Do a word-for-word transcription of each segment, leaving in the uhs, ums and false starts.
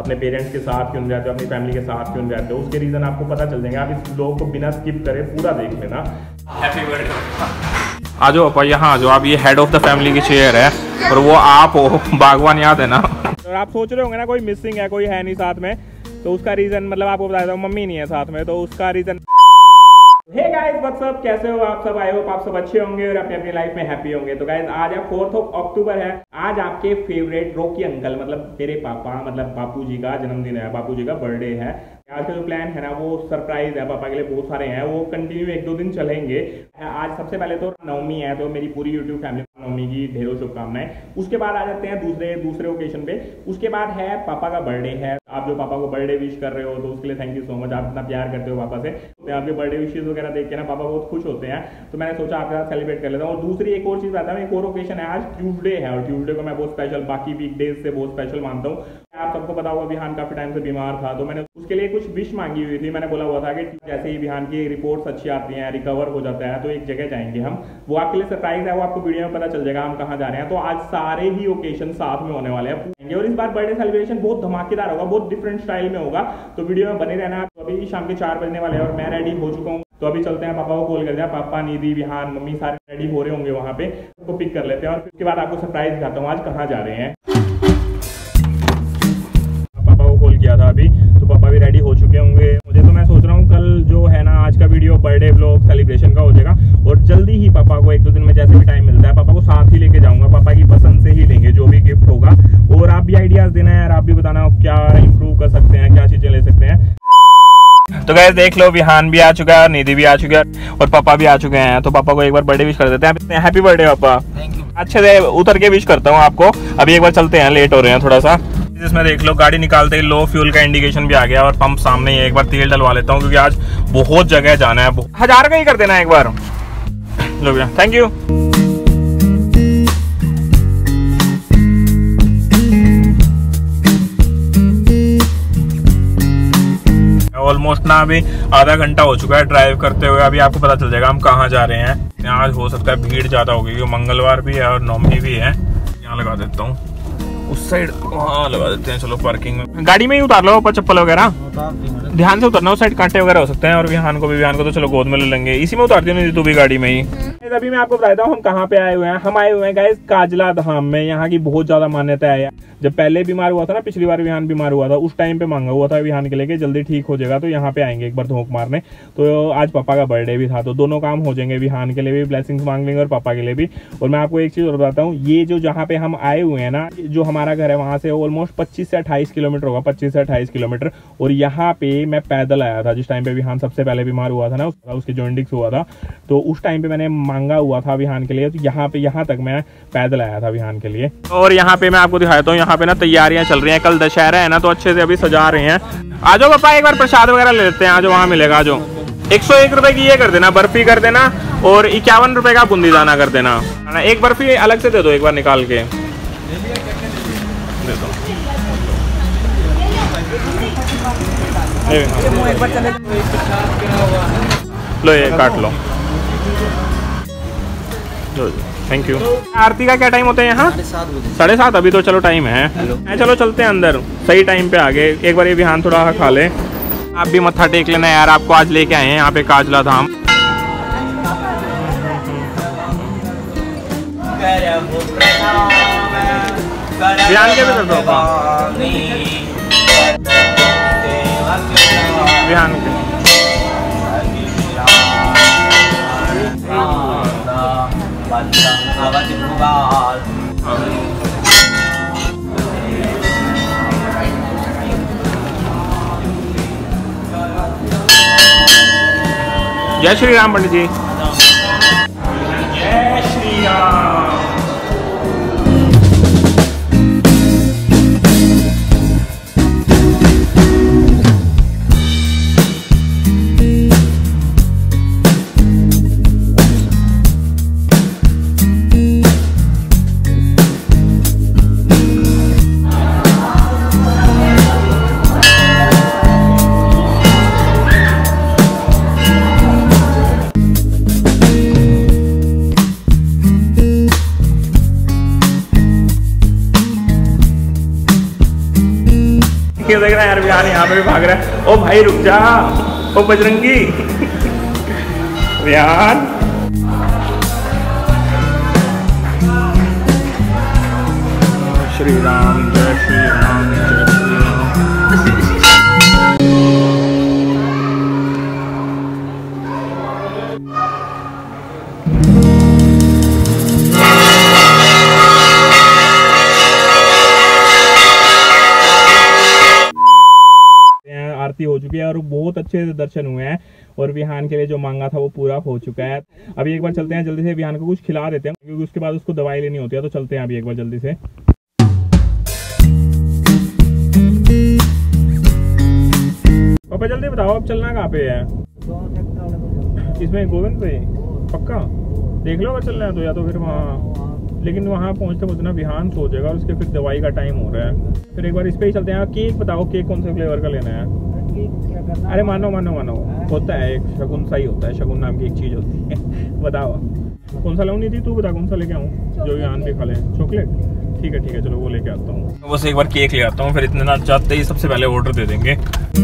अपने पेरेंट्स के साथ क्यों रहते हो, अपनी फैमिली के साथ क्यों रहते हो, उसके रीज़न आपको पता चल जाएंगे। आप इस ब्लॉग को बिना स्किप करे पूरा देख लेना। Happy birthday. आ जाओ पापा, यहाँ आ जाओ। आप ये हेड ऑफ द फैमिली की चेयर है और वो आप हो, बागवान याद है ना। और आप सोच रहे होंगे ना कोई मिसिंग है, कोई है नहीं साथ में, तो उसका रीज़न मतलब आपको बता देता हूँ, मम्मी नहीं है साथ में, तो उसका reason. Hey guys what's up, कैसे हो आप सब? आई होप आप सब अच्छे होंगे और अपनी अपनी लाइफ में हैप्पी होंगे। तो गाइस आज है फोर्थ ऑफ अक्टूबर है। आज आपके फेवरेट रॉकी अंकल मतलब मेरे पापा मतलब बापू जी का जन्मदिन है, बापू जी का बर्थडे है। आज का जो प्लान है ना वो सरप्राइज है, पापा के लिए बहुत सारे हैं, वो कंटिन्यू एक दो दिन चलेंगे। आज सबसे पहले तो नवमी है, तो मेरी पूरी यूट्यूब फैमिली को नवमी की ढेरों शुभकामनाएं। उसके बाद आ जाते हैं दूसरे दूसरे ओकेजन पे। उसके बाद है पापा का बर्थडे है। आप जो पापा को बर्थडे विश कर रहे हो तो उसके लिए थैंक यू सो मच। आप इतना प्यार करते हो पापा से, तो आपके बर्थडे विशेष वगैरह देख के ना पापा बहुत खुश होते हैं, तो मैंने सोचा आपके साथ सेलिब्रेट कर लेता हूँ। और दूसरी एक और चीज़ आता है, एक और ओकेजन है, आज ट्यूसडे है और ट्यूसडे को मैं बहुत स्पेशल, बाकी वीकडेज से बहुत स्पेशल मानता हूँ। आप सबको पता होगा विहान काफी टाइम से बीमार था, तो मैंने उसके लिए कुछ विश मांगी हुई थी। मैंने बोला हुआ था कि जैसे ही विहान की रिपोर्ट्स अच्छी आती हैं, रिकवर हो जाता है, तो एक जगह जाएंगे हम। वो आपके लिए सरप्राइज है, वो आपको वीडियो में पता चल जाएगा हम कहाँ जा रहे हैं। तो आज सारे ही ओकेजन साथ में होने वाले हैं और इस बार बर्थडे सेलिब्रेशन बहुत धमाकेदार होगा, बहुत डिफरेंट स्टाइल में होगा, तो वीडियो में बने रहना। तो अभी शाम के चार बजने वाले हैं और मैं रेडी हो चुका हूँ, तो अभी चलते हैं, पापा को कॉल करते हैं। पापा, निधि, विहान, मम्मी सारे रेडी हो रहे होंगे वहाँ पे, उसको पिक कर लेते हैं और उसके बाद आपको सरप्राइज दिखाता हूँ आज कहाँ जा रहे हैं। पापा को कॉल किया था अभी, तो पापा भी रेडी हो चुके होंगे। मुझे तो मैं सोच रहा हूँ कल जो है ना आज का वीडियो बर्थडे व्लॉग सेलिब्रेशन का हो जाएगा और जल्दी ही पापा को एक दो दिन में जैसे भी टाइम मिलता है पापा को साथ ही लेके जाऊंगा। पापा की पसंद से ही लेंगे जो भी गिफ्ट होगा। और आप भी आइडियाज देना है यार, आप भी बताना क्या इंप्रूव कर सकते हैं, क्या चीजें ले सकते हैं। तो गाइस देख लो, विहान भी आ चुका है, निधि भी आ चुका है और पापा भी आ चुके हैं। तो पापा को एक बार बर्थडे विश कर देते हैं। हैप्पी बर्थडे पापा। Thank you. अच्छे से उतर के विश करता हूँ आपको। अभी एक बार चलते हैं, लेट हो रहे हैं थोड़ा सा। इसमें देख लो गाड़ी निकालते ही लो फ्यूल का इंडिकेशन भी आ गया और पंप सामने ही है। एक बार तेल डलवा लेता हूँ क्योंकि आज बहुत जगह जाना है। हजार का ही कर देना एक बार। लो भैया, थैंक यू। ऑलमोस्ट ना अभी आधा घंटा हो चुका है ड्राइव करते हुए। अभी आपको पता चल जाएगा हम कहाँ जा रहे हैं। आज हो सकता है भीड़ ज्यादा होगी क्योंकि मंगलवार भी है और नवमी भी है। यहाँ लगा देता हूँ, उस साइड वहाँ लगा देते हैं। चलो पार्किंग में गाड़ी में ही उतार लो ऊपर, चप्पल वगैरह ध्यान से उतरना, उस साइड कांटे वगैरह हो सकते हैं। और विहान को भी, विहान को तो चलो गोद में ले लेंगे, इसी में उतारती हूँ तू भी गाड़ी में ही। अभी मैं आपको बताता हूँ हम कहाँ पे आए हुए हैं। हम आए हुए हैं गाइस काजला धाम में। यहाँ की बहुत ज्यादा मान्यता है। जब पहले बीमार हुआ था ना, पिछली बार विहान बीमार हुआ था, उस टाइम पे मांगा हुआ था विहान के लेके जल्दी ठीक हो जाएगा, तो यहाँ पे आएंगे एक बार धोख मारने। तो आज पापा का बर्थडे भी था, तो दोनों काम हो जाएंगे, विहान के लिए भी ब्लेसिंग्स मांग लेंगे और पापा के लिए भी। और मैं आपको एक चीज और बताता हूँ, ये जो जहाँ पे हम आए हुए हैं ना, जो हमारा घर है वहां से ऑलमोस्ट पच्चीस से अट्ठाईस किलोमीटर होगा, पच्चीस से अट्ठाईस किलोमीटर। और यहाँ पे मैं पैदल आया था जिस टाइम पे विहान सबसे पहले बीमार हुआ था ना, उसके जॉइंटिक्स हुआ था, तो उस टाइम पे मैंने मांगा हुआ था विहान के लिए। तो यहाँ पे यहाँ तक मैं पैदल आया था विहान के लिए। और यहाँ पे मैं आपको दिखाता हूँ, यहाँ पे ना तैयारियां चल रही हैं, कल दशहरा है ना, तो अच्छे से अभी सजा रहे हैं। आ जाओ पापा, एक बार प्रसाद वगैरह ले लेते हैं। आज वहाँ मिलेगा। आ जाओ, एक सौ एक रुपए की ये कर देना, बर्फी कर देना और इक्यावन रुपए का बूंदी दाना कर देना। एक बर्फी अलग से दे दो एक बार निकाल के दे दो। लो ये काट लो। Thank you. आरती का क्या टाइम होता है यहाँ? साढ़े सात। अभी तो चलो टाइम है, चलो चलते हैं अंदर, सही टाइम पे आगे। एक बार ये विहान थोड़ा खा ले। आप भी मत्था टेक लेना यार, आपको आज लेके आए हैं यहाँ पे काजला धाम। विहान के भी कर दो, विहान के। जय श्री राम पंडित जी। जय श्री राम। ये देख रहा है यार विहान यहाँ पे भी भाग रहा है। ओ भाई रुक जा, ओ बजरंगी। विहान श्री राम जय श्री राम जय श्री राम। आरती हो चुकी है और बहुत अच्छे से दर्शन हुए हैं और विहान के लिए जो मांगा था वो पूरा हो चुका है। अभी एक बार चलते हैं जल्दी से, विहान को कुछ खिला देते हैं क्योंकि उसके बाद उसको दवाई लेनी होती है। तो चलते हैं अभी एक बार जल्दी से। पापा जल्दी बताओ अब चलना कहाँ पे है? इसमें गोविंद भाई पक्का देख लो अगर चलना है तो, या तो फिर वहाँ, लेकिन वहाँ पहुँचते पहुँचते ना विहान सो जाएगा और उसके फिर दवाई का टाइम हो रहा है। फिर एक बार इस पे ही चलते हैं। केक बताओ, केक कौन से फ्लेवर का लेना है? अरे मानो मानो मानो होता है एक शगुन सा ही होता है, शगुन नाम की एक चीज होती है। बताओ कौन सा लाऊं? नहीं थी तू बता कौन सा लेके आऊँ जो विहान भी खा ले। चॉकलेट ठीक है ठीक है चलो वो लेके आता हूँ। बस एक बार केक ले आता हूँ, फिर इतने ना जाते ही सबसे पहले ऑर्डर दे देंगे।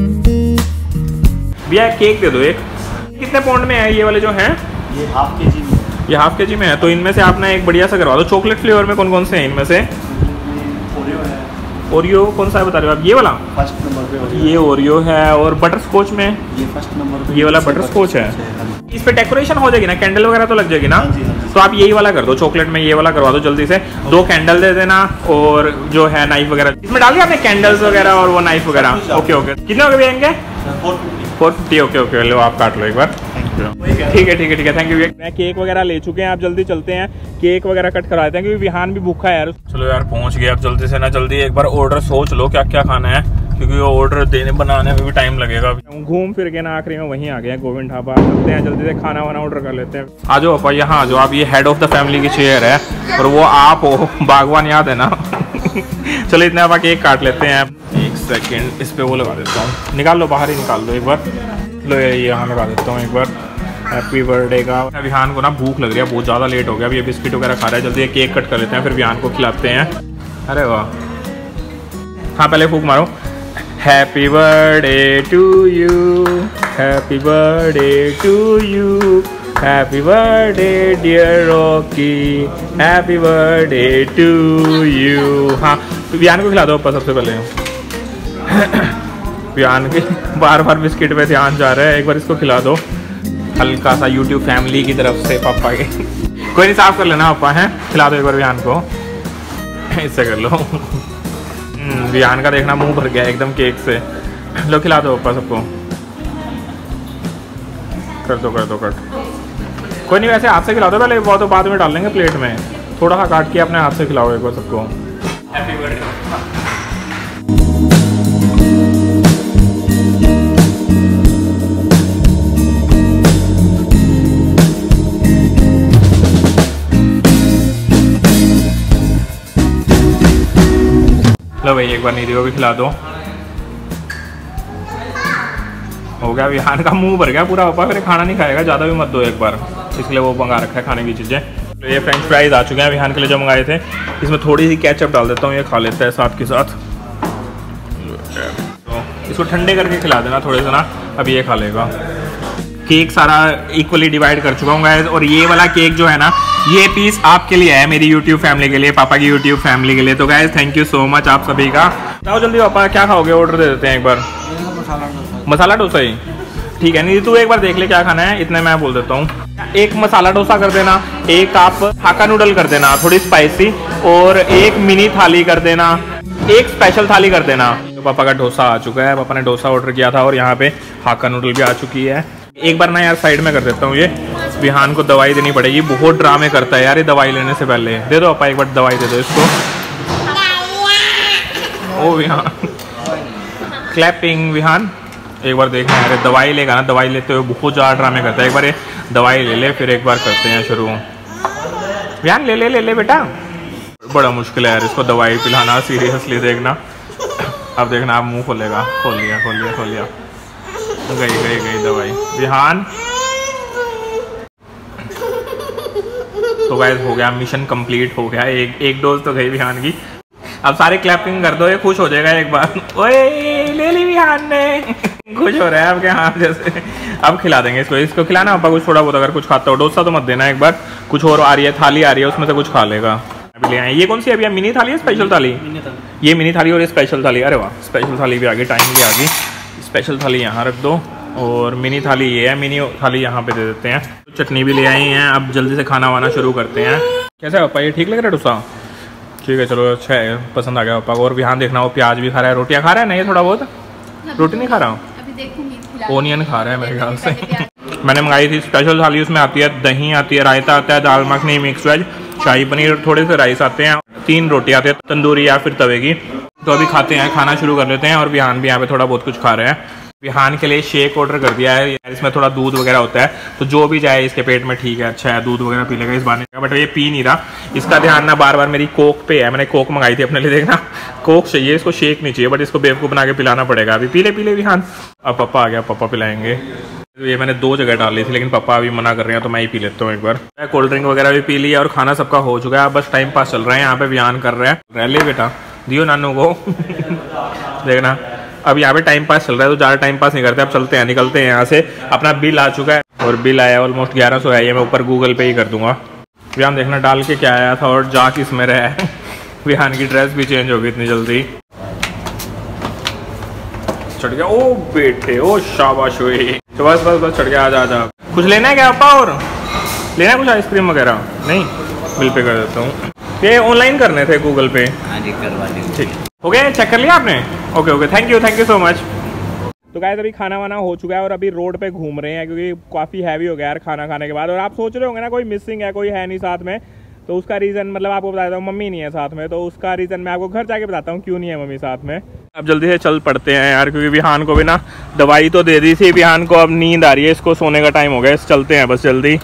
भैया केक दे दो एक। कितने पाउंड में है ये वाले जो हैं? ये हाफ के जी में। ये हाफ के जी में है तो इनमें से आप ना एक बढ़िया सा करवा दो। चॉकलेट फ्लेवर में कौन कौन से हैं इनमें से? ओरियो है। ओरियो कौन सा है बता रहे हो आप? ये वाला फर्स्ट नंबर पे ओरियो। ये ओरियो है। और बटर स्कॉच में ये फर्स्ट नंबर पे ये वाला बटर स्कॉच है। इस पे डेकोरेशन हो जाएगी ना, कैंडल वगैरह तो लग जाएगी ना? तो आप यही वाला कर दो, चॉकलेट में ये वाला करवा दो जल्दी से। दो कैंडल दे देना और जो है नाइफ वगैरह इसमें डाल दिया आपने, कैंडल्स वगैरह और वो नाइफ वगैरह। ओके ओके कितने हो गए भैया? Four fifty. ओके ओके लो आप काट लो एक बार। ठीक है ठीक है ठीक है थैंक यू। मैं केक वगैरह ले चुके हैं, आप जल्दी चलते हैं केक वगैरह कट करवाते हैं क्योंकि विहान भी भूखा है यार। चलो यार पहुंच गए अब जल्दी से ना, जल्दी एक बार ऑर्डर सोच लो क्या क्या खाना है क्योंकि वो ऑर्डर देने बनाने में भी टाइम लगेगा। घूम फिर के ना आखिरी में वहीं आ गए गोविंद ढाबा। चलते हैं जल्दी से खाना वाना ऑर्डर कर लेते हैं। आ जाओ पापा यहाँ आ जाओ, आप ये हेड ऑफ द फैमिली की चेयर है और वो आप हो, बागवान याद है ना? चलो इतने आप केक काट लेते हैं। एक सेकेंड इस पे वो लगा देता हूँ, निकाल लो बाहर ही निकाल दो एक बार। लो ये यहाँ लगा देता हूँ एक बार। हैप्पी बर्थडे का। विहान को ना भूख लग रही है, बहुत ज़्यादा लेट हो गया। अब ये बिस्किट वगैरह खा रहा है, जल्दी केक कट कर लेते हैं फिर विहान को खिलाते हैं। अरे वाह हाँ पहले फूक मारो। Happy birthday to you, happy birthday to you, happy birthday dear Rocky, happy birthday to you. हाँ विहान को खिला दो पापा सबसे पहले। विहान के बार बार बिस्किट पे ध्यान जा रहा है, एक बार इसको खिला दो हल्का सा यूट्यूब फैमिली की तरफ से पापा के। कोई नहीं साफ कर लेना पापा हैं, खिला दो एक बार विहान को। इससे कर लो। विहान का देखना मुंह भर गया एकदम केक से। लो खिला दो पापा सबको। कर दो कर दो कट। कोई नहीं वैसे हाथ से खिला दो पहले, वो तो बाद में डाल लेंगे प्लेट में। थोड़ा सा काट के अपने हाथ से खिलाओ एक बार सबको। Happy birthday. लो भाई एक बार निधि को भी खिला दो। हो गया विहान का मुंह भर गया पूरा पापा, फिर खाना नहीं खाएगा, ज़्यादा भी मत दो एक बार, इसलिए वो मंगा रखा है खाने की चीज़ें। तो ये फ्रेंच फ्राइज आ चुके हैं विहान के लिए जो मंगाए थे। इसमें थोड़ी सी केचप डाल देता हूँ, ये खा लेता है साथ के साथ। तो इसको ठंडे करके खिला देना थोड़े से ना, अब ये खा लेगा। केक सारा इक्वली डिवाइड कर चुका हूँ गाइस, और ये वाला केक जो है ना ये पीस आपके लिए है, मेरी यूट्यूब फैमिली के लिए, पापा की यूट्यूब फैमिली के लिए। तो guys thank you so much आप सभी का। बताओ जल्दी पापा क्या खाओगे, ऑर्डर दे देते हैं एक बार। मसाला डोसा ही ठीक है। नहीं तू एक बार देख ले क्या खाना है, इतने मैं बोल देता हूँ। एक मसाला डोसा कर देना, एक आप हाका नूडल कर देना थोड़ी स्पाइसी, और एक मिनी थाली कर देना, एक स्पेशल थाली कर देना। तो पापा का डोसा आ चुका है, पापा ने डोसा ऑर्डर किया था और यहाँ पे हाका नूडल भी आ चुकी है। एक बार ना यार साइड में कर देता हूँ, ये विहान को दवाई देनी पड़ेगी, बहुत ड्रामे करता है यार ये दवाई लेने से पहले। दे दो पापा एक बार दवाई दे दो इसको। ओ विहान क्लैपिंग। विहान एक बार देखना यार, दवाई लेगा ना, दवाई लेते हुए बहुत ज़्यादा ड्रामे करता है। एक बार ये दवाई ले ले फिर एक बार करते हैं शुरू। विहान ले ले ले ले बेटा, बड़ा मुश्किल है यार इसको दवाई पिलाना, सीरियसली देखना। अब देखना आप मुंह खोलेगा, खोल लिया खोल लिया खोल लिया, गई गई गई दवाई। विहान तो गाइस हो गया, मिशन कंप्लीट हो गया। एक एक डोज तो गई विहान की। अब सारे क्लैपिंग कर दो, ये खुश हो जाएगा एक बार। ओए ले ली विहान ने, खुश हो रहा है आपके हाथ जैसे। अब खिला देंगे इसको, इसको खिलाना पापा कुछ थोड़ा बहुत, अगर कुछ खाता हो। डोसा तो मत देना एक बार, कुछ और आ रही है थाली आ रही है, उसमें से कुछ खा लेगा। अभी ले आए। ये कौन सी अभी मिनी थाली है स्पेशल थाली? ये मिनी थाली और ये स्पेशल थाली। अरे वाह, स्पेशल थाली भी आ गई, टाइम भी आ गई। स्पेशल थाली यहाँ रख दो और मिनी थाली ये है, मिनी थाली यहाँ पे दे देते हैं। चटनी भी ले आई हैं। अब जल्दी से खाना वाना शुरू करते हैं। कैसा है पापा, ये ठीक लग रहा है डोसा? ठीक है चलो, अच्छा है, पसंद आ गया पापा को। और यहाँ देखना वो प्याज भी खा रहा है, रोटियाँ खा रहा है ना ये थोड़ा बहुत? रोटी नहीं खा रहा हूँ, ओनियन खा रहा है मेरे ख्याल से। मैंने मंगाई थी स्पेशल थाली, उसमें आती है दही, आती है रायता, आता है दाल मखनी, मिक्स वेज, शाही पनीर, थोड़े से राइस आते हैं, तीन रोटी आती है तंदूरी या फिर तवे की। तो अभी खाते हैं, खाना शुरू कर लेते हैं। और विहान भी यहाँ पे थोड़ा बहुत कुछ खा रहे हैं। विहान के लिए शेक ऑर्डर कर दिया है, इसमें थोड़ा दूध वगैरह होता है, तो जो भी जाए इसके पेट में ठीक है, अच्छा है, दूध वगैरह पी लेगा इस बार का। बट ये पी नहीं रहा, इसका ध्यान ना बार बार मेरी कोक पे है। मैंने कोक मंगाई थी अपने लिए, देखना कोक चाहिए इसको, शेक नहीं चाहिए, बट इसको बेवकूफ बना के पिलाना पड़ेगा। अभी पी ले पी ले विहान। अब पापा आ गया, पापा पिलाएंगे। तो ये मैंने दो जगह डाल ली थी, लेकिन पापा अभी मना कर रहे हैं, तो मैं ही पी लेता हूँ एक बार। कोल्ड ड्रिंक वगैरह भी पी लिया और खाना सबका हो चुका है। अब बस टाइम पास चल रहा है, यहाँ पे विहान कर रहे हैं। रह ले बेटा, दियो नानू को। देखना अब यहाँ पे टाइम पास चल रहा है, तो ज़्यादा टाइम पास नहीं करते। अब चलते हैं, निकलते हैं यहाँ से। अपना बिल आ चुका है और बिल आया ऑलमोस्ट ग्यारह सौ है, ये मैं ऊपर गूगल पे ही कर दूंगा। विहान देखना डाल के क्या आया था और जा किस में रहा है। विहान की ड्रेस भी चेंज होगी इतनी जल्दी। चढ़ गया, ओ बेटे, ओ शाबाश हुई। तो बस बस बस चढ़ गया, आजा आजा। कुछ लेना है क्या पापा? और लेना है कुछ आइसक्रीम वगैरह? नहीं, बिल पे कर देता हूँ। ये ऑनलाइन करने थे गूगल पे। हाँ जी, करवा देंगे। ठीक हो गया, चेक कर लिया आपने? Okay okay, thank you thank you so much. तो गाइस अभी खाना वाना हो चुका है और अभी रोड पे घूम रहे हैं, क्योंकि काफ़ी हैवी हो गया यार खाना खाने के बाद। और आप सोच रहे होंगे ना कोई मिसिंग है, कोई है नहीं साथ में, तो उसका रीज़न मतलब आपको बता देता हूँ, मम्मी नहीं है साथ में। तो उसका रीज़न मैं आपको घर जाके बताता हूँ क्यों नहीं है मम्मी साथ में। अब जल्दी से चल पड़ते हैं यार, क्योंकि विहान को भी ना दवाई तो दे दी थी, विहान को अब नींद आ रही है, इसको सोने का टाइम हो गया। चलते हैं बस जल्दी।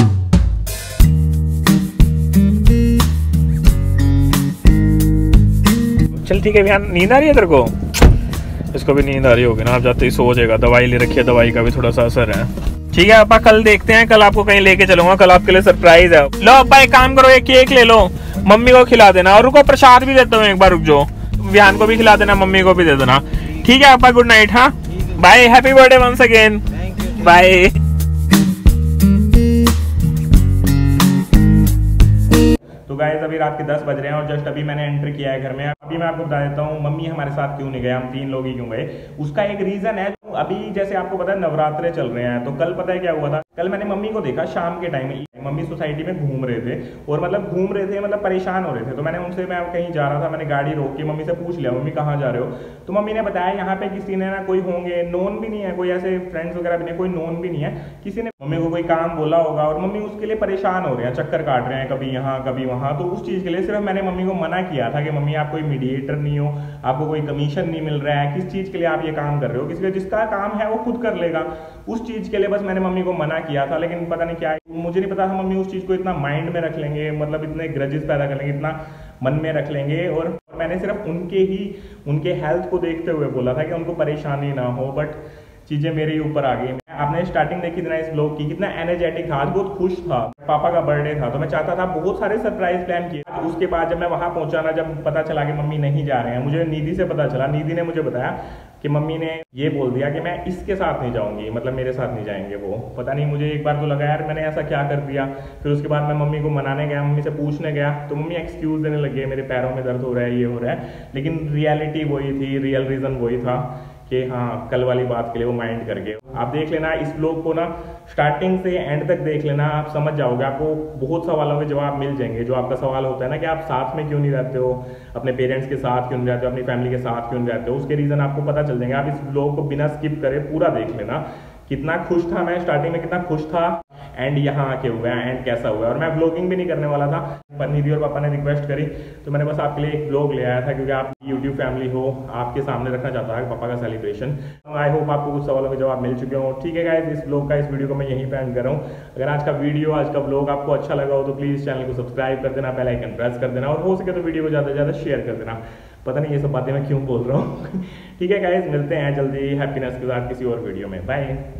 चल ठीक है विहान, नींद आ रही है तेरे को? इसको भी नींद आ रही होगी ना, अब जाते ही सो जाएगा। दवाई ले रखी है, दवाई का भी थोड़ा सा असर है। ठीक है पापा, कल देखते हैं, कल आपको कहीं लेके चलूंगा, कल आपके लिए सरप्राइज है। लो पापा एक काम करो, एक केक ले लो, मम्मी को खिला देना। और रुको प्रसाद भी देता हूँ एक बार, रुक जाओ। विहान को भी खिला देना, मम्मी को भी दे देना। ठीक है पापा, गुड नाइट। हाँ bye, happy birthday once again, bye. तो गाइस अभी रात के दस बज रहे हैं और जस्ट अभी मैंने एंटर किया है घर में। अभी मैं आपको बता देता हूँ मम्मी हमारे साथ क्यों नहीं गए, हम तीन लोग ही क्यों गए। उसका एक रीजन है, अभी जैसे आपको पता है नवरात्रे चल रहे हैं, तो कल पता है क्या हुआ था? कल मैंने मम्मी को देखा शाम के टाइम, मम्मी सोसाइटी में घूम रहे थे और मतलब घूम रहे थे मतलब परेशान हो रहे थे। तो मैंने उनसे, मैं कहीं जा रहा था, मैंने गाड़ी रोक के मम्मी से पूछ लिया, मम्मी कहाँ जा रहे हो? तो मम्मी ने बताया यहाँ पे किसी ने ना कोई होंगे, नोन भी नहीं है कोई, ऐसे फ्रेंड्स वगैरह भी नहीं, कोई नोन भी नहीं है, किसी ने मम्मी को कोई काम बोला होगा और मम्मी उसके लिए परेशान हो रहे हैं, चक्कर काट रहे हैं, कभी यहाँ कभी वहाँ। तो उस चीज़ के लिए सिर्फ मैंने मम्मी को मना किया था कि मम्मी आप कोई मीडिएटर नहीं हो, आपको कोई कमीशन नहीं मिल रहा है, किस चीज़ के लिए आप ये काम कर रहे हो, किसी जिसका काम है वो खुद कर लेगा। उस चीज़ के लिए बस मैंने मम्मी को मना किया था, लेकिन पता नहीं क्या, मुझे नहीं पता था मम्मी उस चीज़ को इतना माइंड में रख लेंगे, मतलब इतने ग्रजेस पैदा कर लेंगे, इतना मन में रख लेंगे। और मैंने सिर्फ उनके ही उनके हेल्थ को देखते हुए बोला था कि उनको परेशानी ना हो, बट चीज़ें मेरे ही ऊपर आ गई। आपने स्टार्टिंग देखी थी ना इस ब्लॉग की, कितना एनर्जेटिक था, आज बहुत खुश था, पापा का बर्थडे था, तो मैं चाहता था, बहुत सारे सरप्राइज प्लान किए। उसके बाद जब मैं वहाँ पहुँचा ना, जब पता चला कि मम्मी नहीं जा रहे हैं, मुझे निधि से पता चला, निधि ने मुझे बताया कि मम्मी ने ये बोल दिया कि मैं इसके साथ नहीं जाऊंगी, मतलब मेरे साथ नहीं जाएंगे वो। पता नहीं, मुझे एक बार तो लगा यार मैंने ऐसा क्या कर दिया। फिर उसके बाद मैं मम्मी को मनाने गया, मम्मी से पूछने गया, तो मम्मी एक्सक्यूज देने लगे, मेरे पैरों में दर्द हो रहा है, ये हो रहा है। लेकिन रियलिटी वही थी, रियल रीज़न वही था कि हाँ कल वाली बात के लिए वो माइंड कर गए। आप देख लेना इस ब्लॉग को ना, स्टार्टिंग से एंड तक देख लेना, आप समझ जाओगे, आपको बहुत सवालों के जवाब मिल जाएंगे। जो आपका सवाल होता है ना कि आप साथ में क्यों नहीं रहते हो, अपने पेरेंट्स के साथ क्यों नहीं रहते हो, अपनी फैमिली के साथ क्यों नहीं रहते हो, उसके रीज़न आपको पता चल जाएंगे। आप इस ब्लॉग को बिना स्किप करे पूरा देख लेना। कितना खुश था मैं स्टार्टिंग में, कितना खुश था, एंड यहाँ आके हुआ है, एंड कैसा हुआ है। और मैं ब्लॉगिंग भी नहीं करने वाला था, पर निधि और पापा ने रिक्वेस्ट करी, तो मैंने बस आपके लिए एक ब्लॉग ले आया था, क्योंकि आप यूट्यूब फैमिली हो, आपके सामने रखना चाहता है पापा का सेलिब्रेशन। आई होप आपको कुछ सवालों के जवाब मिल चुके हो। ठीक है गाइस, इस ब्लॉग का, इस वीडियो को मैं यहीं पे एंड कर रहा हूँ। अगर आज का वीडियो, आज का ब्लॉग आपको अच्छा लगा हो तो प्लीज़ चैनल को सब्सक्राइब कर देना, बेल आइकन प्रेस कर देना, और हो सके तो वीडियो को ज़्यादा से ज़्यादा शेयर कर देना। पता नहीं ये सब बातें मैं क्यों बोल रहा हूँ। ठीक है गाइस, मिलते हैं जल्दी हैप्पीनेस के साथ किसी और वीडियो में। बाय।